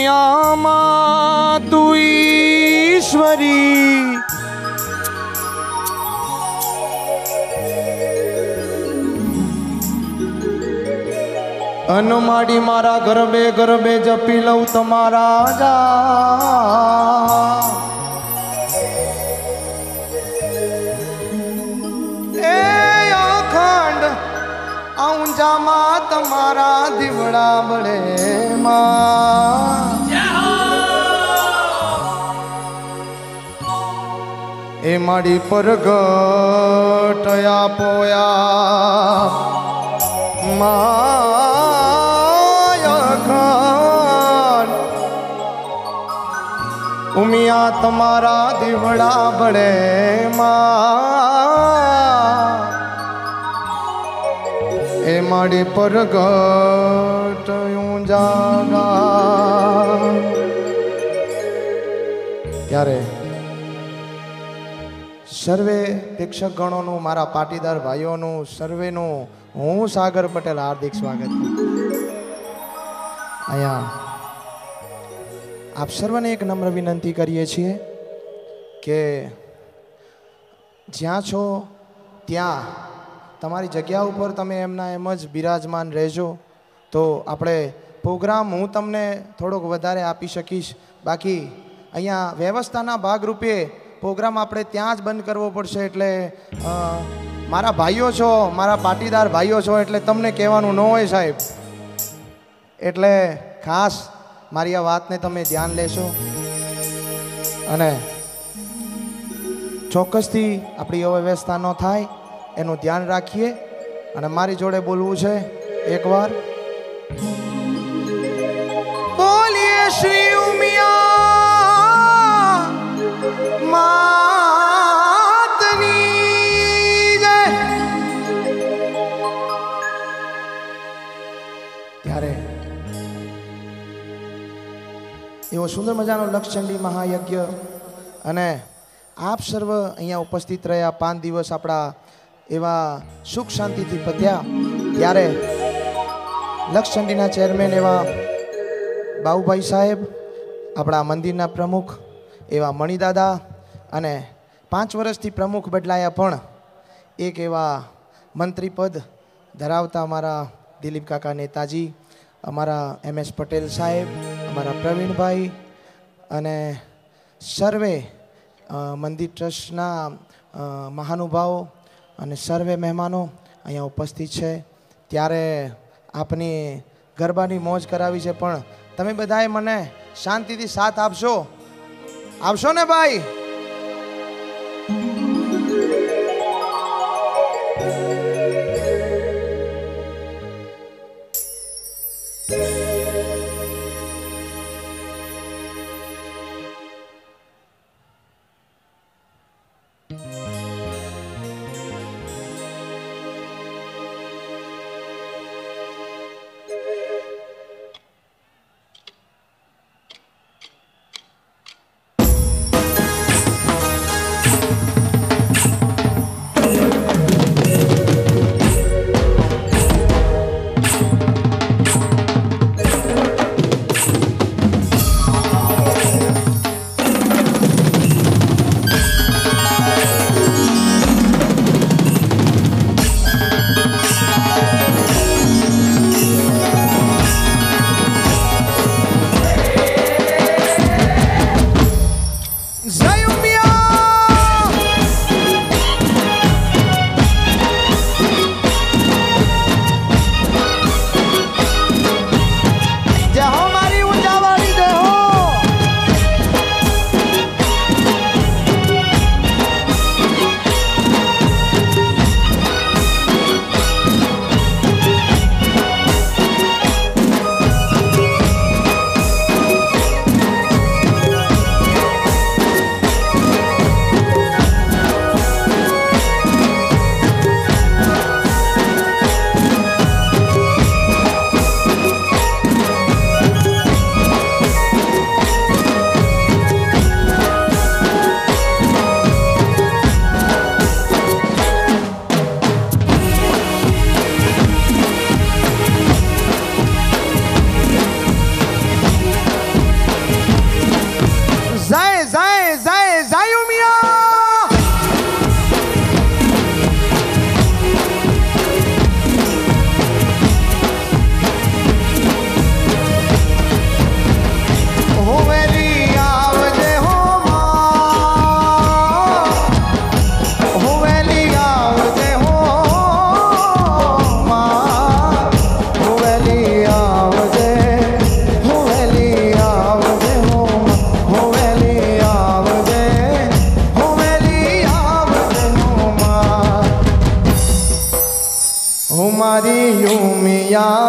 દુનિયામાં તું ઈશ્વરી અનમાડી મારા ગરબે ગરબે જપી લઉં તમારા જા એ અખંડ ઊંચામાં તમારા દીવડા બળે માં એ માડી પરગટ પોયા માયખંડ ઉમિયા તમારા દીવડા બળે માં એ માડી પરગટ જાગા ત્યારે સર્વે પ્રેક્ષક ગણોનું મારા પાટીદાર ભાઈઓનું સર્વેનું હું સાગર પટેલ હાર્દિક સ્વાગત કરું અહીંયા આપ સર્વને એક નમ્ર વિનંતી કરીએ છીએ કે જ્યાં છો ત્યાં તમારી જગ્યા ઉપર તમે એમના એમ જ બિરાજમાન રહેજો તો આપણે પ્રોગ્રામ હું તમને થોડોક વધારે આપી શકીશ બાકી અહીંયા વ્યવસ્થાના ભાગરૂપે પ્રોગ્રામ આપણે ત્યાં જ બંધ કરવો પડશે એટલે મારા ભાઈઓ છો મારા પાટીદાર ભાઈઓ છો એટલે તમને કહેવાનું ન હોય સાહેબ એટલે ખાસ મારી આ વાતને તમે ધ્યાન લેશો અને ચોક્કસથી આપણી અવ્યવસ્થા ન થાય એનું ધ્યાન રાખીએ અને મારી જોડે બોલવું છે એકવાર બોલીએ શ્રી ઉમિયા માતની જય ત્યારે એવો સુંદર મજાનો લક્ષચંડી મહાયજ્ઞ અને આપ સર્વ અહીંયા ઉપસ્થિત રહ્યા 5 દિવસ આપણા એવા સુખ શાંતિથી પત્યા ત્યારે લક્ષચંડીના ચેરમેન એવા બાબુભાઈ સાહેબ આપણા મંદિરના પ્રમુખ એવા મણિદાદા અને 5 વર્ષથી પ્રમુખ બદલાયા પણ એક એવા મંત્રીપદ ધરાવતા અમારા દિલીપ કાકા નેતાજી અમારા MS પટેલ સાહેબ અમારા પ્રવીણભાઈ અને સર્વે મંદિર ટ્રસ્ટના મહાનુભાવો અને સર્વે મહેમાનો અહીંયા ઉપસ્થિત છે ત્યારે આપની ગરબાની મોજ કરાવી છે પણ તમે બધાએ મને શાંતિથી સાથ આપશો ને ભાઈ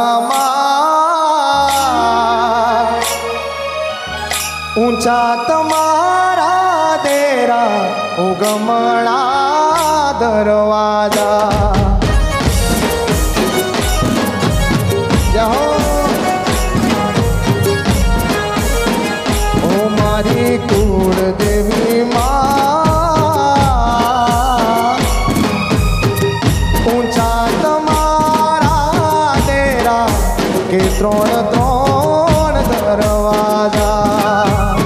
ऊंचा तुम्हारा देरा उगमणा दरवाजा ओ मारी कुल देवी माँ ऊंचा तुम्हारा देरा के त्रोण त्रोण दरवाजा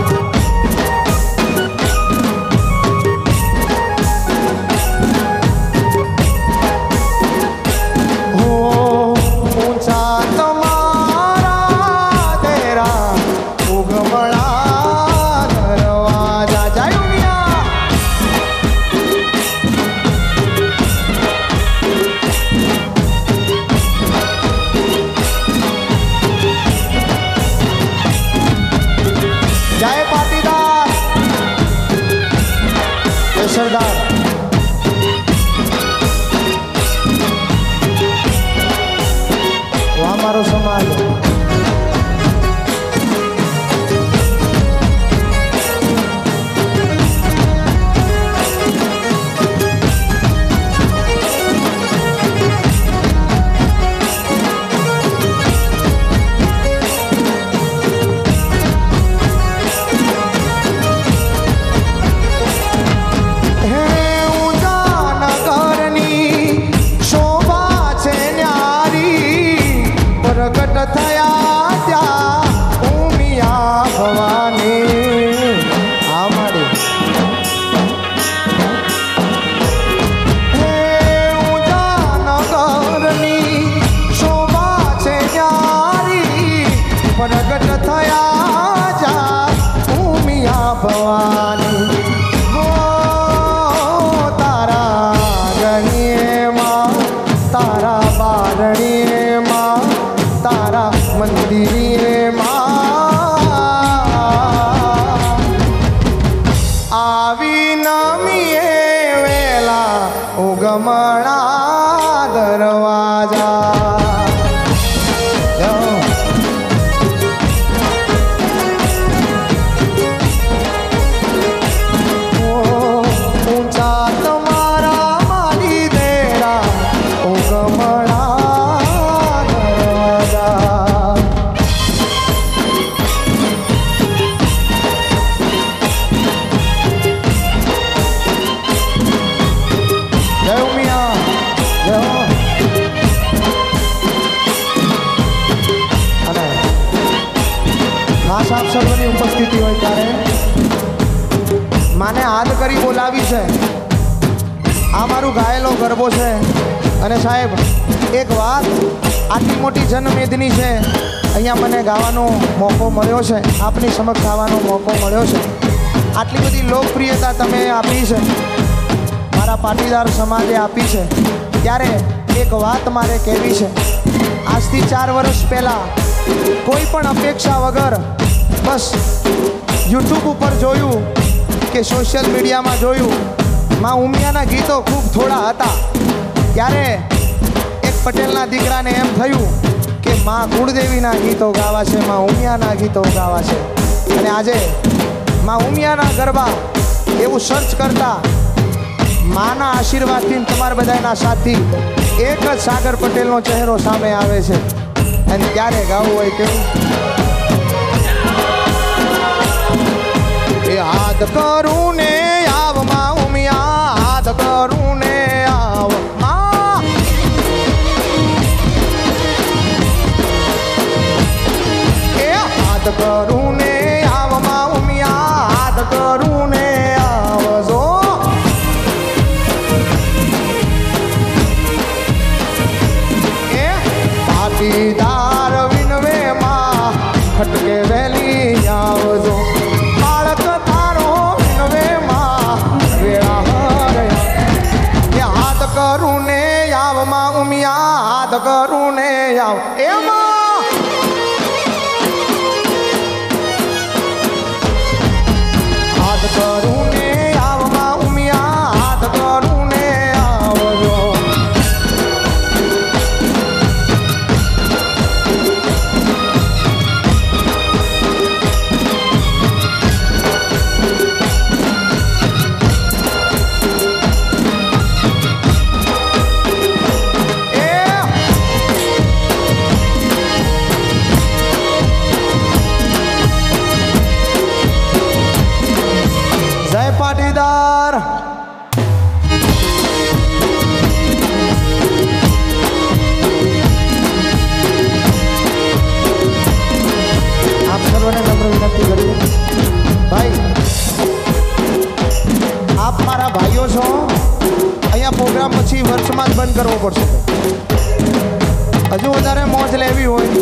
सरदार वो हमारो समाज થયા ત્યાં ઉમિયા ભવાની આમાડી હે ઊંચા નગરની શોભા છે ન્યારી પ્રગટ થયા જ્યાં ઉમિયા ભવાની હો તારા ગણીએમાં તારા બારણીએમાં તારા મંદિરે આવી નમીએ વેલા ઉગમણા દરવાજા ઊંચા તમારા મારી દેરા ઉગમણા ખાસ આપ સર્વની ઉપસ્થિતિ હોય ત્યારે માને હાથ કરી બોલાવી છે આ મારું ગાયેલો ગરબો છે અને સાહેબ એક વાત આટલી મોટી જનમેદની છે અહીંયા મને ગાવાનો મોકો મળ્યો છે આપની સમક્ષ ગાવાનો મોકો મળ્યો છે આટલી બધી લોકપ્રિયતા તમે આપી છે મારા પાટીદાર સમાજે આપી છે ત્યારે એક વાત મારે કહેવી છે આજથી 4 વર્ષ પહેલાં કોઈ પણ અપેક્ષા વગર બસ યુટ્યુબ ઉપર જોયું કે સોશિયલ મીડિયામાં જોયું માં ઉમિયાના ગીતો ખૂબ થોડા હતા ત્યારે એક પટેલના દીકરાને એમ થયું કે માં કુળદેવીના ગીતો ગાવા છે માં ઉમિયાના ગીતો ગાવા છે અને આજે માં ઉમિયાના ગરબા એવું સર્ચ કરતા માના આશીર્વાદથી તમારા બધાના સાથી એક જ સાગર પટેલનો ચહેરો સામે આવે છે અને ત્યારે ગાવું હોય કેવું એ હાથ કરું ને આવ માં ઉમિયા હાથ કરું ને આવ માં એ હાથ કરું ને આવ માં ઉમિયા હાથ કરું ને આવજો એ પાટીદાર વિનવે માં ખટકે વેલી આવજો બાળક તારો વિનવે માં વેળા હરયા એ હાથ કરું ને આવ માં ઉમિયા હાથ કરું ને આવ એમાં હાથ કરું ને આવ માં ઉમિયા હાથ કરું ને આવજો બંધ કરવો પડશે. હજુ વધારે મોજ લેવી હોય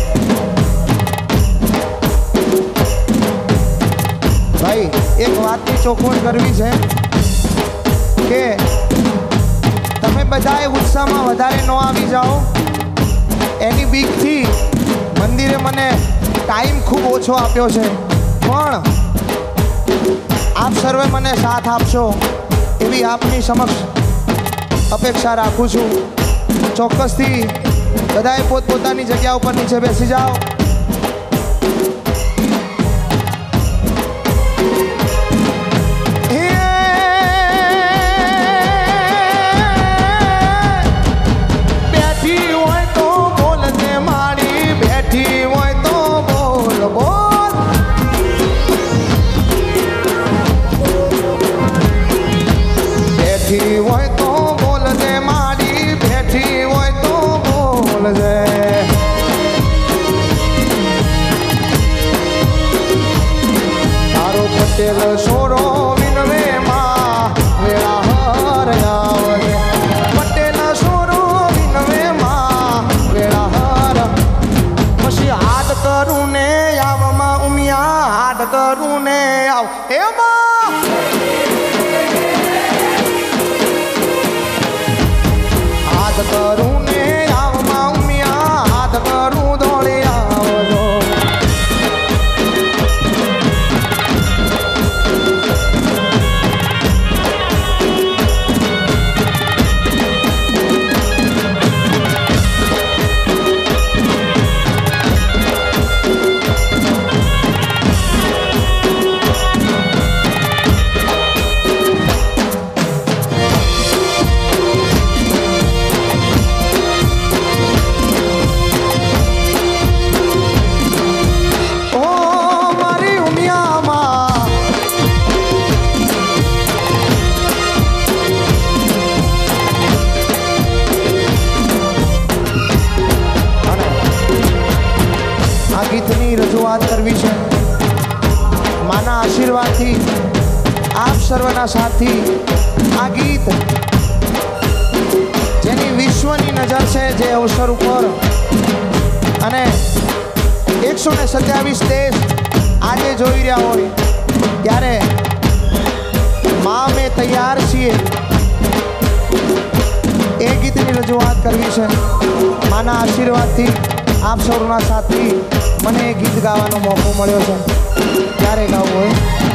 ભાઈ, એક વાતની ચોખવટ કરવી છે કે તમે બધાએ ઉત્સાહમાં વધારે ન આવી જાઓ. એની બીકથી મંદિરે મને ટાઈમ ખૂબ ઓછો આપ્યો છે, પણ આપ સર્વે મને સાથ આપશો એવી આપની સમક્ષ અપેક્ષા રાખું છું. ચોક્કસથી બધાએ પોતપોતાની જગ્યા ઉપર નીચે બેસી જાઓ. સોરો વિનવે માં વેળા હર આવજે. પટેલ સોરો વિનવે માં વેળા હર. પછી હાથ કરું ને આવમાં ઉમિયા, હાથ કરું ને આવ એમાં હાથ કરું ને આવમાં ઉમિયા, હાથ કરું દોડી આવજો. કરવી છે માના આશીર્વાદથી આપ સર્વના સાથી. આ ગીત જેની વિશ્વની નજર છે, જે અવસર ઉપર અને 127 દેશ આજે જોઈ રહ્યા હોય ત્યારે માં અમે તૈયાર છીએ એ ગીતની રજૂઆત કરવી છે. માના આશીર્વાદથી આપ સૌના સાથી મને ગીત ગાવાનો મોકો મળ્યો છે. ક્યારે ગાવું હોય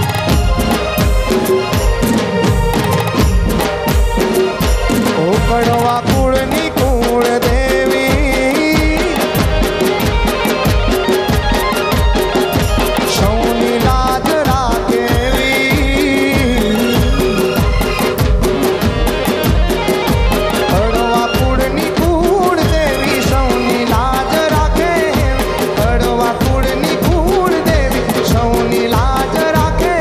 ઓ કડવા કુળની કુળ દેવી, સૌની લાજ રાખેવી. કડવા કુળની કુળ દેવી, સૌની લાજ રાખે. કડવા કુળની કુળ દેવી, સૌની લાજ રાખે.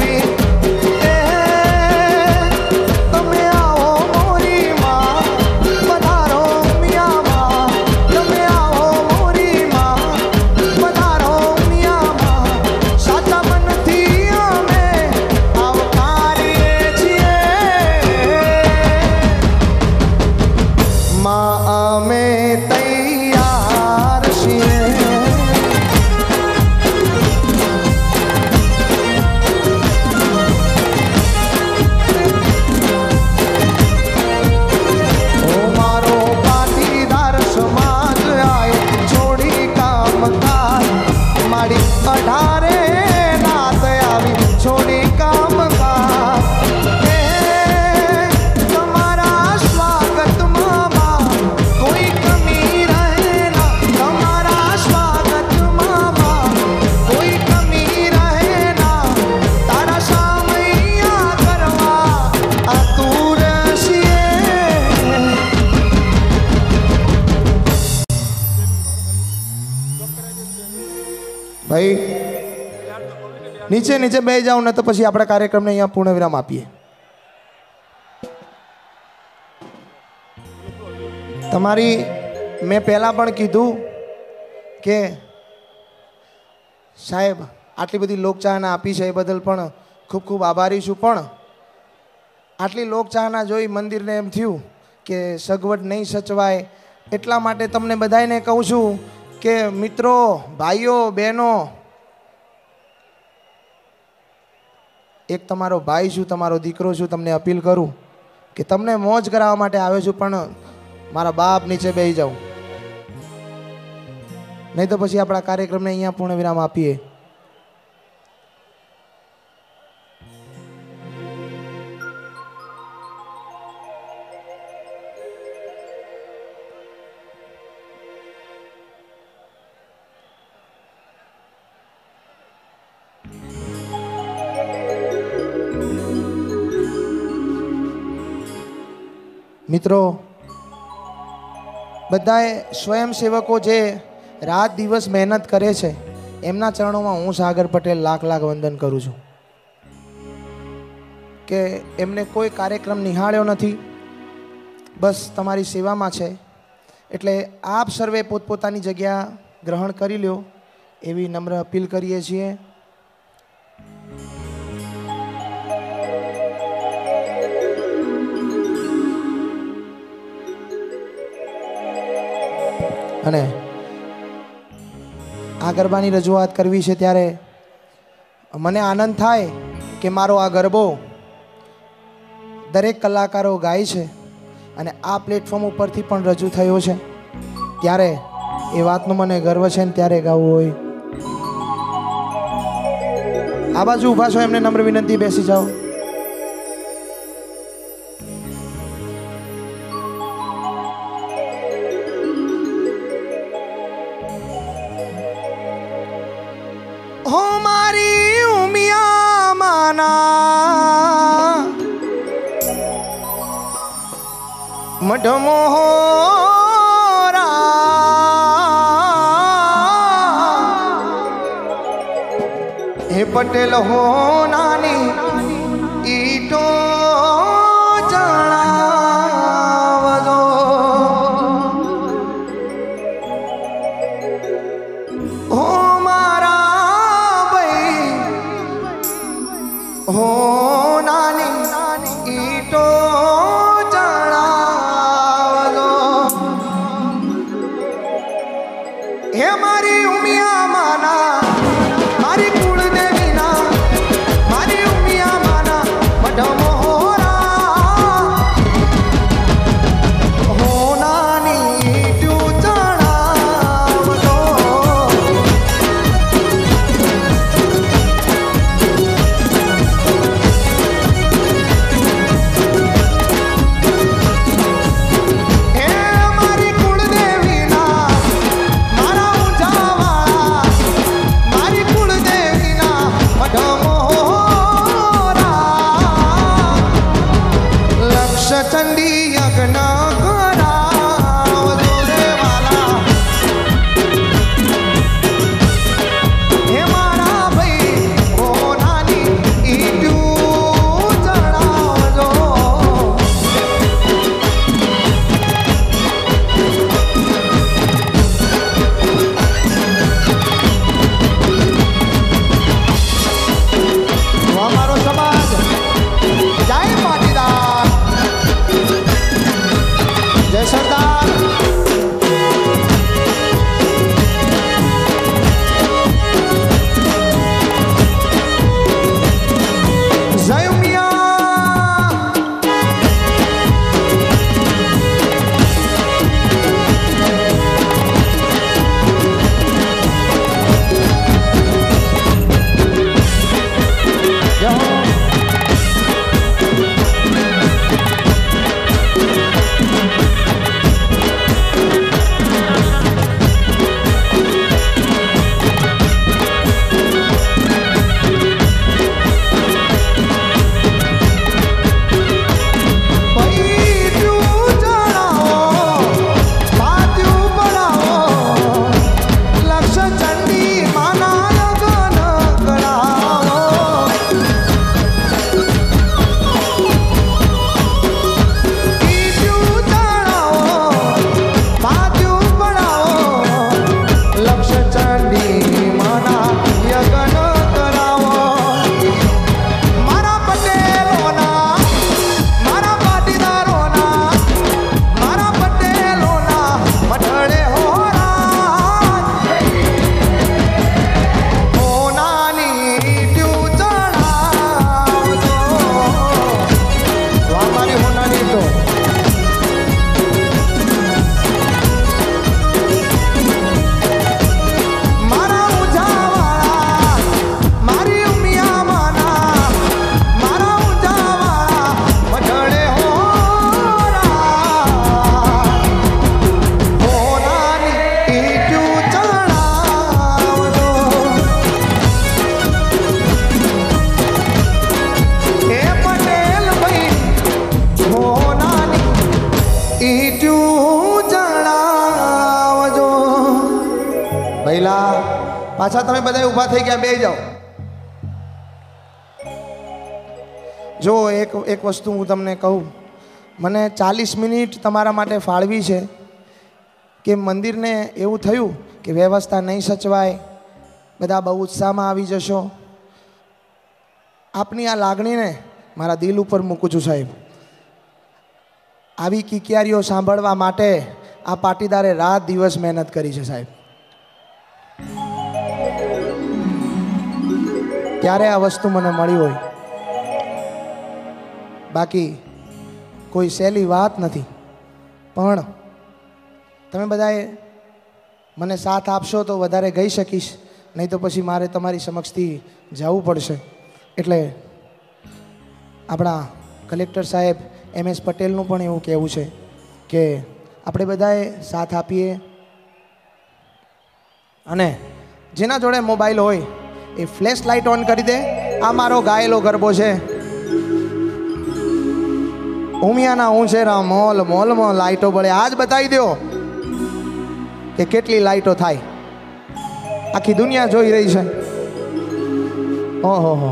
તમે આવો મોરી માં, પધારો મિયામાં. તમે આવો મોરી માં, પધારો મિયામાં. સાચા મનથી અમે આવકારીએ છીએ. માં અમે તૈયાર છીએ. ઓ મારો પાટીદાર સમાજ આય છોડી કામકાજ. મારી 18 નાત આવી છોડી કામકાજ. તમારા સ્વાગતમાં માં કોઈ કમી રહે ના. તમારા સ્વાગતમાં માં કોઈ કમી રહે ના. તારા સામૈયા કરવા આતુર છીએ. ભાઈ નીચે નીચે બે જાઓ ને તો પછી આપણા કાર્યક્રમને અહીંયા પૂર્ણ વિરામ આપીએ. તમારી મેં પહેલાં પણ કીધું કે સાહેબ આટલી બધી લોકચાહના આપી છે એ બદલ પણ ખૂબ ખૂબ આભારી છું. પણ આટલી લોકચાહના જોઈ મંદિરને એમ થયું કે સગવડ નહીં સચવાય, એટલા માટે તમને બધાને કહું છું કે મિત્રો, ભાઈઓ, બહેનો, એક તમારો ભાઈ છું, તમારો દીકરો છું, તમને અપીલ કરું કે તમને મોજ કરાવવા માટે આવ્યો છું, પણ મારા બાપ નીચે બેસી જાઓ, નહીં તો પછી આપણા કાર્યક્રમને અહીંયા પૂર્ણ વિરામ આપીએ. મિત્રો, બધાએ સ્વયંસેવકો જે રાત દિવસ મહેનત કરે છે, એમના ચરણોમાં હું સાગર પટેલ લાખ લાખ વંદન કરું છું કે એમને કોઈ કાર્યક્રમ નિહાળ્યો નથી, બસ તમારી સેવામાં છે. એટલે આપ સર્વે પોતપોતાની જગ્યા ગ્રહણ કરી લ્યો એવી નમ્ર અપીલ કરીએ છીએ. અને આ ગરબાની રજૂઆત કરવી છે ત્યારે મને આનંદ થાય કે મારો આ ગરબો દરેક કલાકારો ગાય છે અને આ પ્લેટફોર્મ ઉપરથી પણ રજૂ થયો છે, ત્યારે એ વાતનો મને ગર્વ છે ને ત્યારે ગાવું હોય. આ બાજુ ઊભા છો એમને નમ્ર વિનંતી, બેસી જાઓ. હો મારી ઉમિયા માના મઢમોરા, હે પટેલ હો નાની ઈટો જણાવજો, હો હો નાની ઈટો ચણાવજો, હે મારી ઉમિયા માના, મારી કુળદેવીના, મારી ઉમિયા માના મઢમોરા, હો નાની ઈટું ચણાવજો. મારી કુળદેવી પહેલા પાછા તમે બધા ઊભા થઈ ગયા, બેસી જાઓ. જો એક વસ્તુ હું તમને કહું, મને 40 મિનિટ તમારા માટે ફાળવી છે કે મંદિરને એવું થયું કે વ્યવસ્થા નહીં સચવાય, બધા બહુ ઉત્સાહમાં આવી જશો. આપની આ લાગણીને મારા દિલ ઉપર મૂકું છું સાહેબ. આવી કિકિયારીઓ સાંભળવા માટે આ પાટીદારે રાત દિવસ મહેનત કરી છે સાહેબ. ત્યારે આ વસ્તુ મને મળી હોય, બાકી કોઈ સહેલી વાત નથી. પણ તમે બધાએ મને સાથ આપશો તો વધારે ગઈ શકીશ, નહીં તો પછી મારે તમારી સમક્ષથી જવું પડશે. એટલે આપણા કલેક્ટર સાહેબ MS પટેલનું પણ એવું કહેવું છે કે આપણે બધાએ સાથ આપીએ, અને જેના જોડે મોબાઈલ હોય એ ફ્લેશ લાઇટ ઓન કરી દે. આ મારો ગાયેલો ગરબો છે. ઉમિયાના ઊંચેરા મોલ મોલમાં લાઇટો બળે. આજ બતાવી દો કે કેટલી લાઇટો થાય. આખી દુનિયા જોઈ રહી છે. ઓહો હો,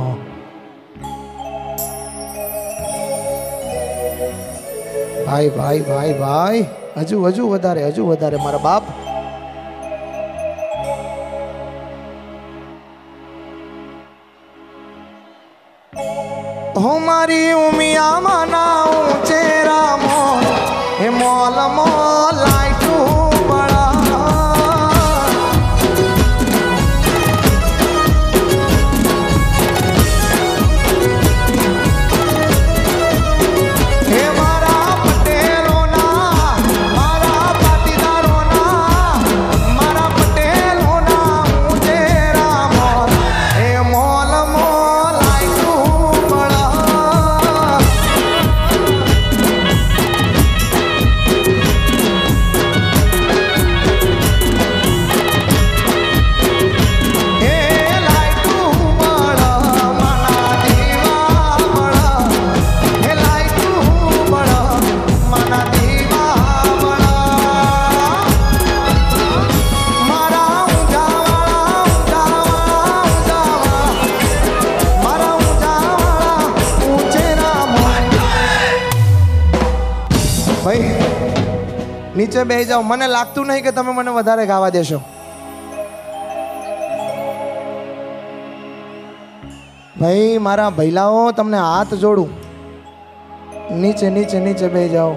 ભાઈ ભાઈ ભાઈ ભાઈ, હજુ વધારે મારા બાપ. હો મારી ઉમિયામાં ના ઊંચેરા મોલ, એ મોલ મોલ લાઈટું બળા. હે મારા પટેલોના, મારા પાટીદારોના, મારા પટેલોના ઊંચેરા મોલ, એ મોલ મોલ લાઈટું બળા. ભાઈ નીચે બેસી જાઓ. મને લાગતું નહીં કે તમે મને વધારે ગાવા દેશો. ભાઈ મારા ભૈલાઓ, તમને હાથ જોડું, નીચે બેસી જાઓ.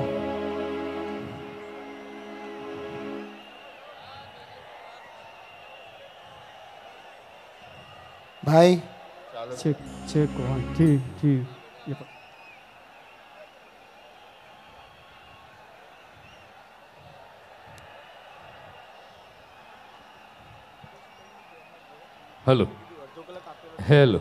ભાઈ check 1 2 3. Hello hello.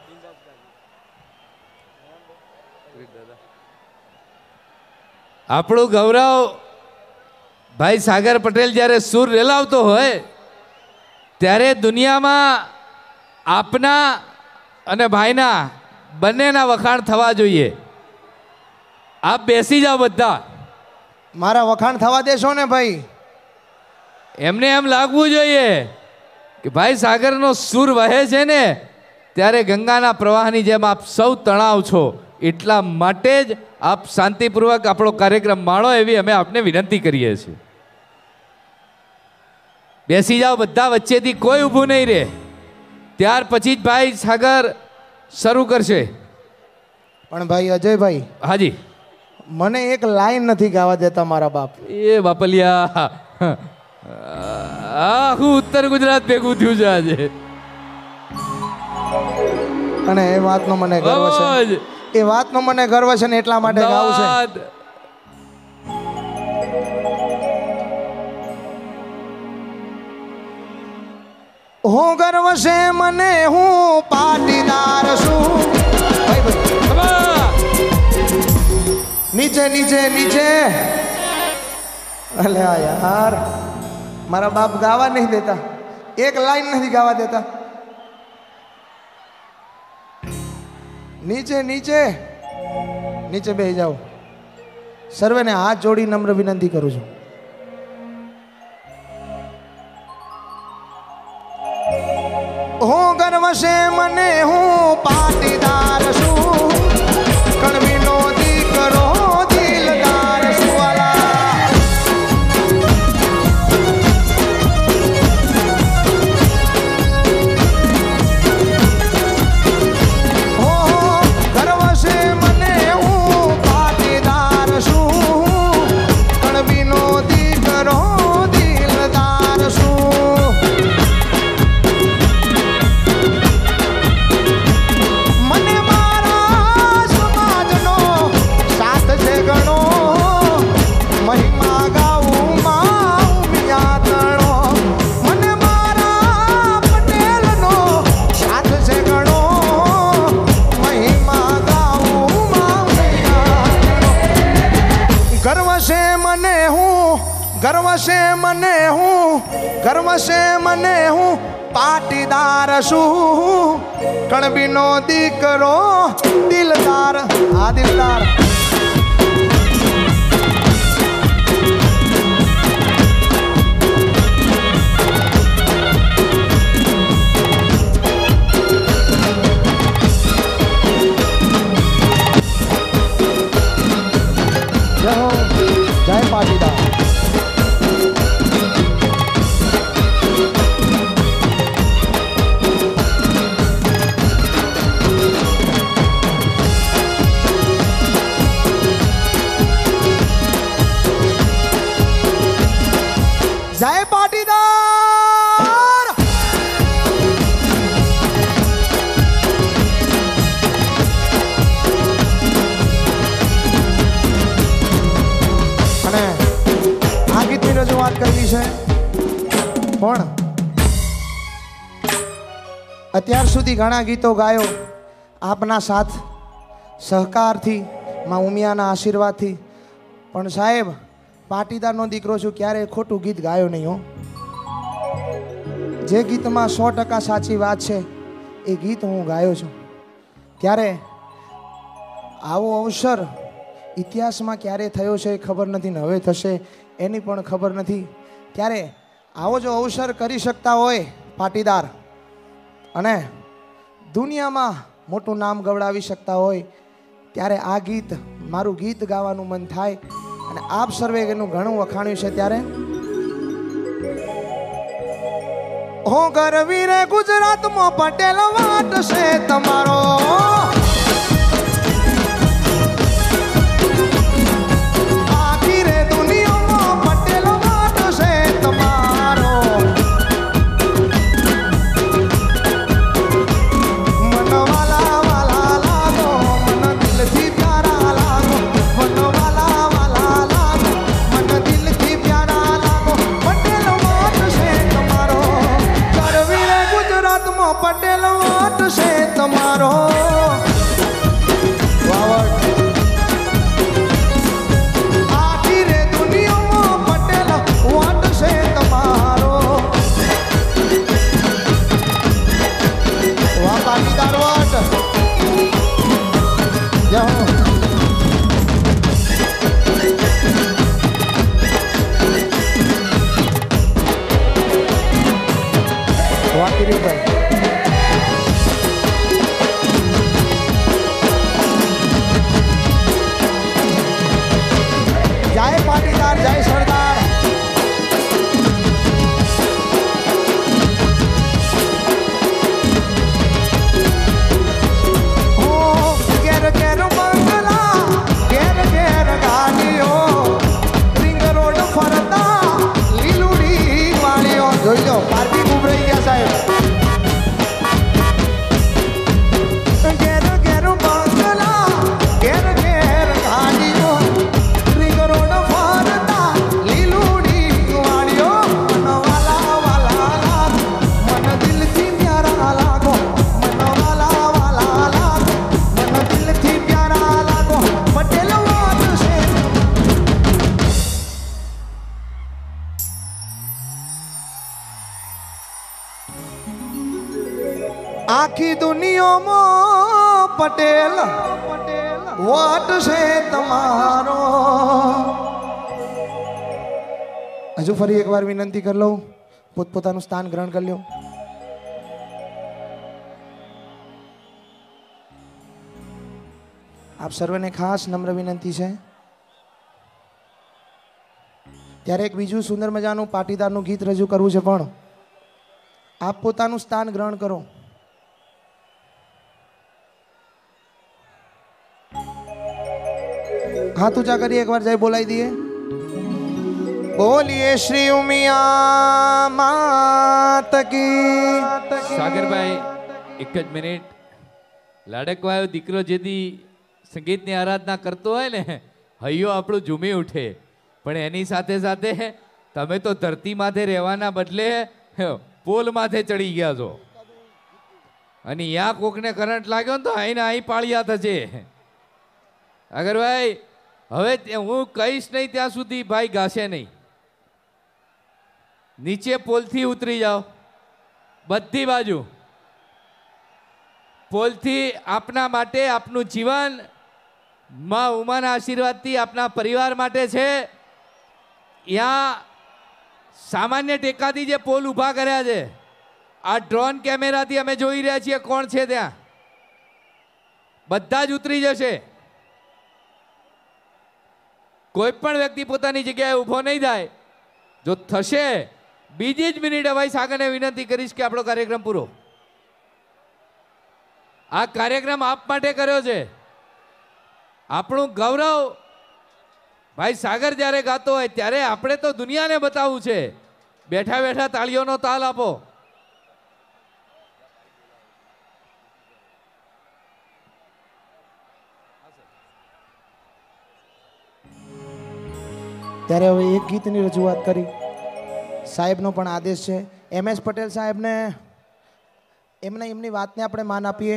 આપણું ગૌરવ ભાઈ સાગર પટેલ જ્યારે સૂર રેલાવતો હોય ત્યારે દુનિયામાં આપના અને ભાઈના બંનેના વખાણ થવા જોઈએ. આપ બેસી જાઓ બધા. મારા વખાણ થવા દેશો ને ભાઈ? એમને એમ લાગવું જોઈએ કે ભાઈ સાગરનો સૂર વહે છે ને ત્યારે ગંગાના પ્રવાહની જેમ આપ સૌ તણાવ છો. એટલા માટે જ આપ શાંતિપૂર્વક આપણો કાર્યક્રમ માણો એવી અમે આપને વિનંતી કરીએ છીએ. બેસી જાઓ બધા, વચ્ચેથી કોઈ ઊભું નહીં રહે. ત્યાર પછી જ ભાઈ સાગર શરૂ કરશે. પણ ભાઈ અજયભાઈ, હાજી, મને એક લાઈન નથી ગાવા દેતા મારા બાપ. એ બાપલિયા, આખું ઉત્તર ગુજરાત ભેગું થયું છે આજે. અને એ વાતનો મને ગર્વ છે. એ વાતનો મને ગર્વ છે ને એટલા માટે ગાવું છે. હું ગર્વ છે મને, હું પાટીદાર છું. નીચે નીચે નીચે. અલે યાર, મારા બાપ ગાવા નહીં દેતા, એક લાઈન નથી ગાવા દેતા. નીચે નીચે નીચે બેસી જાઓ. સર્વેને હાથ જોડી નમ્ર વિનંતી કરું છું. ગર્વ છે મને હું પાટીદાર છું કણવીનો દીકરો દિલદાર છું વાલા હો ગર્વ છે મને હું પાટીદાર છું કણવીનો દીકરો દિલદાર છું મને મારા સમાજનો સાથ છે ગણો મહિમા ગાવું માં ઉમિયા તણો મને મારા પટેલનો સાથ છે ગણો મહિમા ગાવું માં ઉમિયા તણો ગર્વ છે મને હું ગર્વ છે મને હું ગર્વ છે મને હું પાટીદાર છું કણબીનો દીકરો દિલદાર આ દિલદાર જય હો જય પાટીદાર જય પાટીદાર અને આ ગીતની રજૂઆત કરવી છે પણ અત્યાર સુધી ઘણા ગીતો ગાયો આપના સાથ સહકારથી માં ઉમિયાના આશીર્વાદથી પણ સાહેબ પાટીદારનો દીકરો છું ક્યારેય ખોટું ગીત ગાયો નહીં હો જે ગીતમાં 100% સાચી વાત છે એ ગીત હું ગાયો છું ત્યારે આવો અવસર ઇતિહાસમાં ક્યારે થયો છે એ ખબર નથી ને હવે થશે એની પણ ખબર નથી ત્યારે આવો જો અવસર કરી શકતા હોય પાટીદાર અને દુનિયામાં મોટું નામ ગવડાવી શકતા હોય ત્યારે આ ગીત મારું ગીત ગાવાનું મન થાય અને આપ સર્વે એનું ઘણું વખાણ્યું છે ત્યારે હો ગરવી રે ગુજરાતમાં પટેલ વાટ છે તમારો આખી રે દુનિયામાં પટેલ વાટ છે તમારો મનવાલા વાલા લાગો મન દિલથી પ્યારા લાગો મનવાલા વાલા લાગો મન દિલથી પ્યારા લાગો પટેલ વાટ છે તમારો ગરવી રે ગુજરાતમાં પટેલ વાટ છે તમારો વાવડ આખી રે દુનિયામાં પટેલ વાટ છે તમારો વાહ પાટીદાર વાટ જય હો વાહ કિરીટભાઈ જય પાટીદાર જય સરદાર હો ઘેર ઘેર બંગલા ઘેર ઘેર ગાડીઓ રિંગ રોડ ફરતા લીલુડી વાળીઓ જોઈ લો પાર્કિંગ ઉભરાઈ ગયા સાહેબ ઘેર ઘેર બંગલા ઘેર ઘેર ગાડીઓ રિંગ રોડ ફરતા લીલુડી વાળીઓ મનવાલા વાલા લાગો મન દિલથી પ્યારા લાગો મનવાલા વાલા લાગો મન દિલથી પ્યારા લાગો પટેલ વાત છે આખી દુનિયામાં પટેલ વાટ છે તમારો હજુ ફરી એકવાર વિનંતી કરી લઉં પોતપોતાનું સ્થાન ગ્રહણ કરી લો આપ સર્વને ખાસ નમ્ર વિનંતી છે. ત્યારે એક બીજું સુંદર મજાનું પાટીદારનું ગીત રજૂ કરવું છે, પણ આપ પોતાનું સ્થાન ગ્રહણ કરો. हाथ ऊंचा करिए, एक बार जय बोलाई दिए. बोलिए श्री उमिया मात की. સાગરભાઈ એક જ મિનિટ. લાડકવાયો દીકરો જેથી સંગીતની આરાધના કરતો હોય ને, હૈયો આપણું ઝૂમી ઉઠે. પણ એની સાથે સાથે તમે તો ધરતી માથે રહેવાના બદલે પોલ માથે ચડી ગયા છો. અને યા કોકને કરંટ લાગ્યો ને તો આઈને અહીં પાળિયા થશે. સાગરભાઈ હવે હું કહીશ નહીં ત્યાં સુધી ભાઈ ગાશે નહીં. નીચે પોલથી ઉતરી જાઓ, બધી બાજુ. પોલથી આપના માટે, આપનું જીવન માં ઉમાના આશીર્વાદથી આપના પરિવાર માટે છે. ત્યાં સામાન્ય ટેકાથી જે પોલ ઊભા કર્યા છે, આ ડ્રોન કેમેરાથી અમે જોઈ રહ્યા છીએ કોણ છે ત્યાં. બધા જ ઉતરી જશે. કોઈ પણ વ્યક્તિ પોતાની જગ્યાએ ઊભો નહીં થાય. જો થશે બીજી જ મિનિટે ભાઈ સાગરને વિનંતી કરીશ કે આપણો કાર્યક્રમ પૂરો. આ કાર્યક્રમ આપ માટે કર્યો છે. આપણું ગૌરવ ભાઈ સાગર જ્યારે ગાતો હોય ત્યારે આપણે તો દુનિયાને બતાવવું છે. બેઠા બેઠા તાળીઓનો તાલ આપો. ત્યારે હવે એક ગીતની રજૂઆત કરી. સાહેબનો પણ આદેશ છે. MS પટેલ સાહેબને એમની વાતને આપણે માન આપીએ.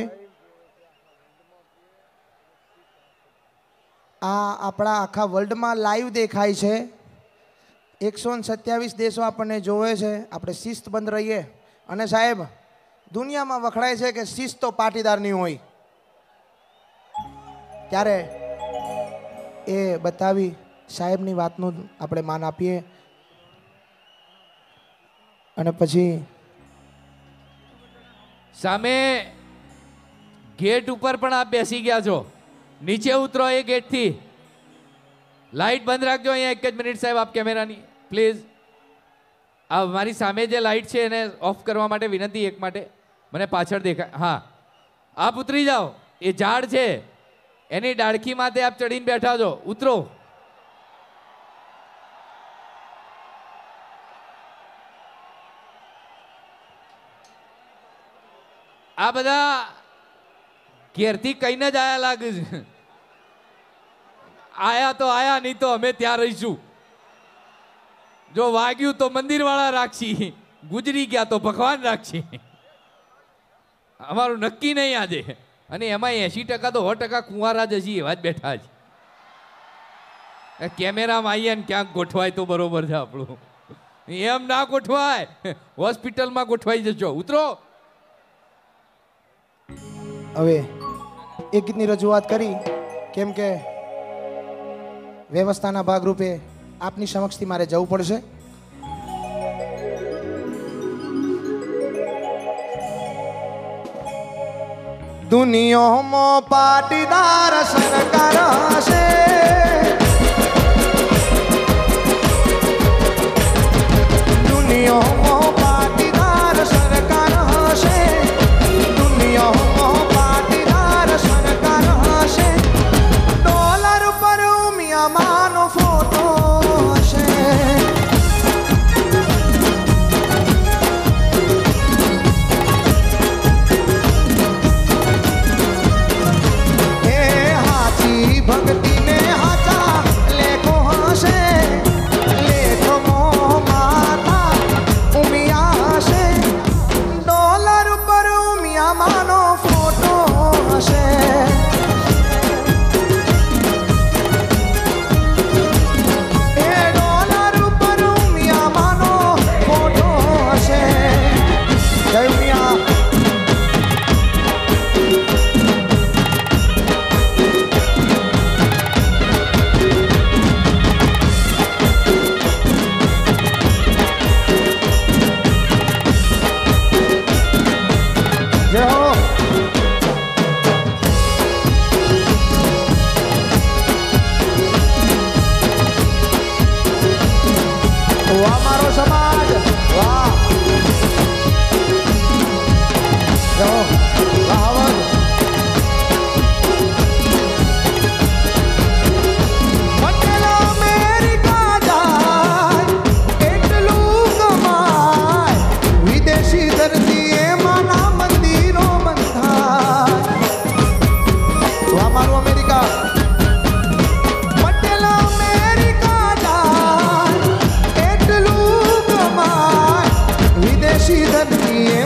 આ આપણા આખા વર્લ્ડમાં લાઈવ દેખાય છે. 127 દેશો આપણને જોવે છે. આપણે શિસ્તબંધ રહીએ. અને સાહેબ, દુનિયામાં વખણાય છે કે શિસ્ત તો પાટીદારની હોય. ત્યારે એ બતાવી સાહેબની વાતનું આપણે માન આપીએ. અને પછી સામે ગેટ ઉપર પણ આપ બેસી ગયા છો. નીચે ઉતરો એ ગેટથી. લાઈટ બંધ રાખજો અહીંયા એક જ મિનિટ સાહેબ. આપ કેમેરાની પ્લીઝ. આ મારી સામે જે લાઈટ છે એને ઓફ કરવા માટે વિનંતી. એક માટે મને પાછળ દેખાય. હા, આપ ઉતરી જાઓ. એ ઝાડ છે એની ડાળખી માથે આપ ચડીને બેઠા છો. ઉતરો. આ બધા ઘેરથી કહીને જ આયા લાગે છે. આયા તો આયા, નહીં તો અમે ત્યાં રહીશું. જો વાગ્યું તો મંદિર વાળા રાખશી, ગુજરી ગયા તો ભગવાન રાખશી. અમારું નક્કી નહીં આજે. અને એમાં 80% તો 100% કુંવારા જ હજી એવા જ બેઠા છે. કેમેરામાં આવીએ ને ક્યાંક ગોઠવાય તો બરોબર છે આપણું. એમ ના ગોઠવાય, હોસ્પિટલમાં ગોઠવાઈ જશો. ઉતરો. હવે એક ગીતની રજૂઆત કરી, કેમ કે વ્યવસ્થાના ભાગરૂપે આપની સમક્ષથી મારે જવું પડશે. દુનિયામાં પાટીદાર સરકાર હશે, દુનિયામાં પાટીદાર સરકાર હશે, દુનિયામાં પાટીદાર સરકાર હશે. ડોલર પર ઉમિયામાનો ફોટો હશે. ભક્તિને હાચા લેખો હશે, લેખમાં માતા ઉમિયા હશે, ડોલર પર ઉમિયા માનો ફોટો હશે. એ ડોલર પર ઉમિયા માનો ફોટો હશે. જય ઉમિયા.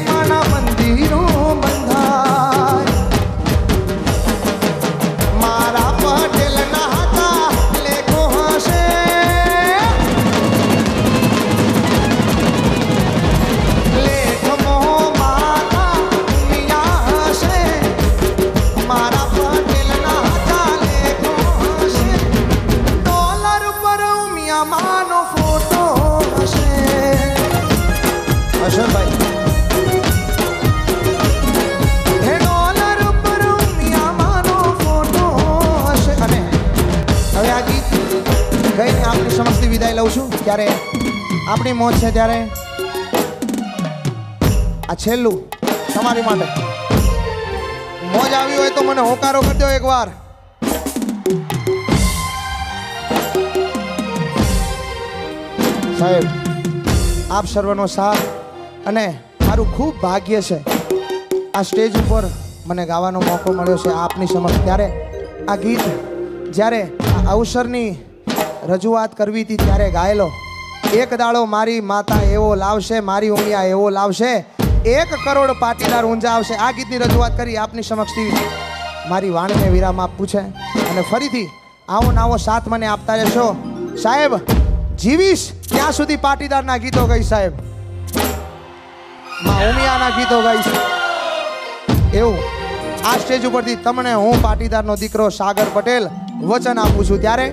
માના મંદિરો બંધાય મારા પટેલના હતા લેખો હશે લેખમો માતા ઉમિયા હશે મારા પટેલના હતા લેખો હશે ડોલર પર ઉમિયા માનો ફોટો હશે અશરભાઈ આપની સમક્ષથી વિદાય લઉં છું ત્યારે આપણી મોજ છે ત્યારે આ છેલ્લું તમારી માટે મોજ આવી હોય તો મને હોકારો કરી દો એકવાર સાહેબ આપ સર્વનો સાથ અને મારું ખૂબ ભાગ્ય છે આ સ્ટેજ ઉપર મને ગાવાનો મોકો મળ્યો છે આપની સમક્ષ ત્યારે આ ગીત જ્યારે આ અવસરની રજૂઆત કરવી હતી ત્યારે ગાયેલો એક દાડો મારી માતા એવો લાવશે મારી ઉમિયા એવો લાવશે 1 કરોડ પાટીદાર ઊંઝા આવશે આ ગીતની રજૂઆત કરી આપની સમક્ષથી મારી વાણીને વિરામ આપવું છે અને ફરીથી આવો નાવો સાથ મને આપતા રહેશો સાહેબ જીવીશ ત્યાં સુધી પાટીદારના ગીતો ગાઈશ સાહેબ માં ઉમિયાના ગીતો ગાઈશ એવું આ સ્ટેજ ઉપરથી તમને હું પાટીદારનો દીકરો સાગર પટેલ વચન આપું છું ત્યારે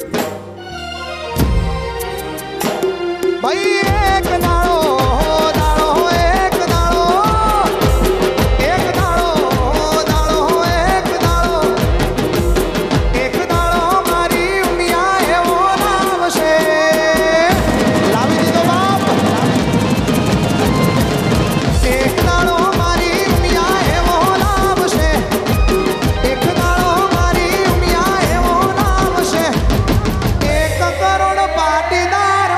ભાઈ એક દાડો દાડો એક દાડો એક દાડો દાડો એક દાડો એક દાડો મારી ઉમિયા એવો લાવશે લાવી દીધો બાપ એક દાડો મારી ઉમિયા એવો લાવશે એક દાડો મારી ઉમિયા એવો લાવશે 1 કરોડ પાટીદાર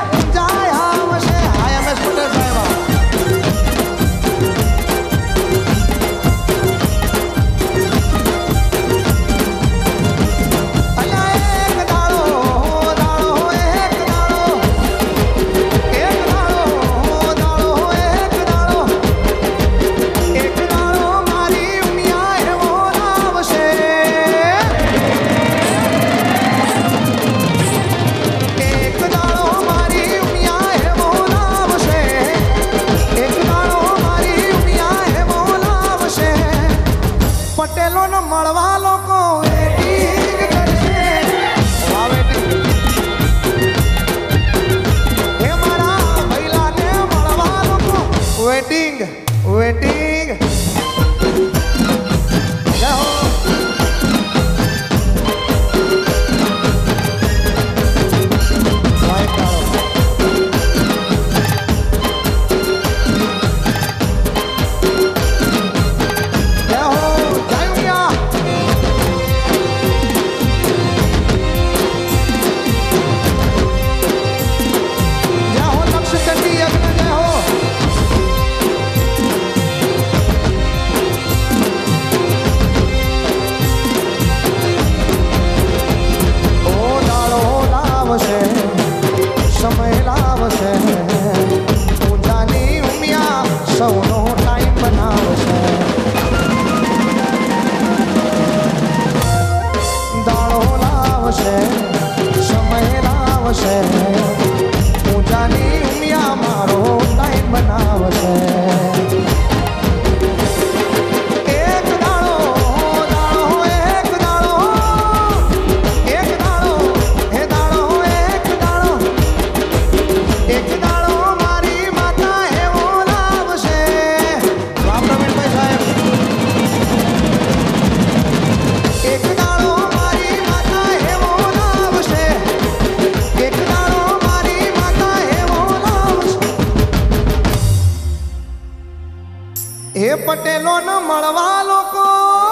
એ પટેલો ન મળવા લોકો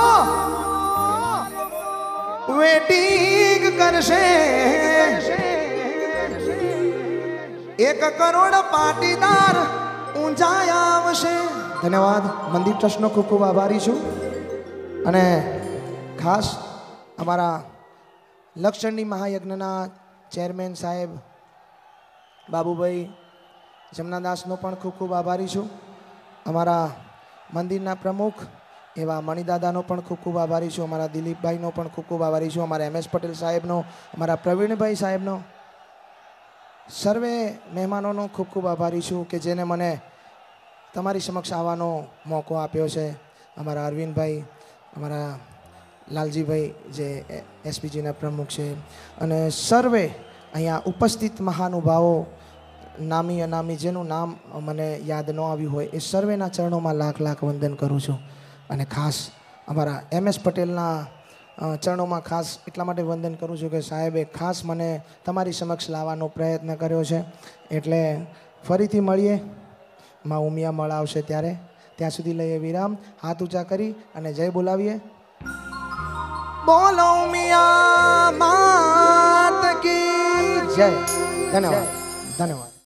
વેટિંગ કરશે 1 કરોડ પાટીદાર ઊંઝા આવશે ધન્યવાદ મંદિર ટ્રસ્ટનો ખૂબ ખૂબ આભારી છું અને ખાસ અમારા લક્ષચંડી મહાયજ્ઞના ચેરમેન સાહેબ બાબુભાઈ જમનાદાસનો પણ ખૂબ ખૂબ આભારી છું અમારા મંદિરના પ્રમુખ એવા મણિદાદાનો પણ ખૂબ ખૂબ આભારી છું, અમારા દિલીપભાઈનો પણ ખૂબ ખૂબ આભારી છું, અમારા MS પટેલ સાહેબનો, અમારા પ્રવીણભાઈ સાહેબનો, સર્વે મહેમાનોનો ખૂબ ખૂબ આભારી છું કે જેને મને તમારી સમક્ષ આવવાનો મોકો આપ્યો છે. અમારા અરવિંદભાઈ, અમારા લાલજીભાઈ જે SPGના પ્રમુખ છે, અને સર્વે અહીંયા ઉપસ્થિત મહાનુભાવો, નામી અનામી જેનું નામ મને યાદ ન આવ્યું હોય એ સર્વેના ચરણોમાં લાખ લાખ વંદન કરું છું. અને ખાસ અમારા MS પટેલના ચરણોમાં ખાસ એટલા માટે વંદન કરું છું કે સાહેબે ખાસ મને તમારી સમક્ષ લાવવાનો પ્રયત્ન કર્યો છે. એટલે ફરીથી મળીએ, માં ઉમિયા મળ આવશે ત્યારે. ત્યાં સુધી લઈએ વિરામ, હાથ ઊંચા કરી અને જય બોલાવીએ. બોલો ઉમિયા માત કી જય. ધન્યવાદ, ધન્યવાદ.